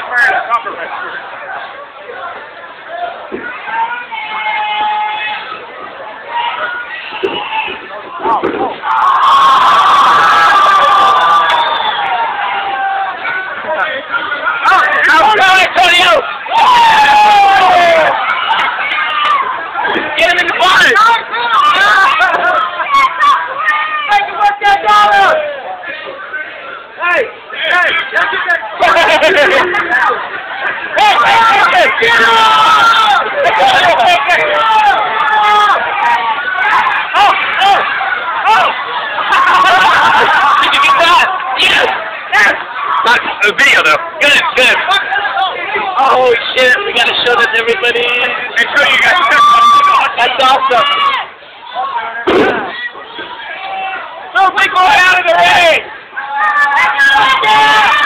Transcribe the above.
wearing a compliment. Antonio! Get him in the body! Hey! Hey! Get him! Did you get that? Yes! Yes! Not a video though. Good, good. Oh shit, we gotta show this to everybody. And show you guys. That's awesome. No, we go out of the ring!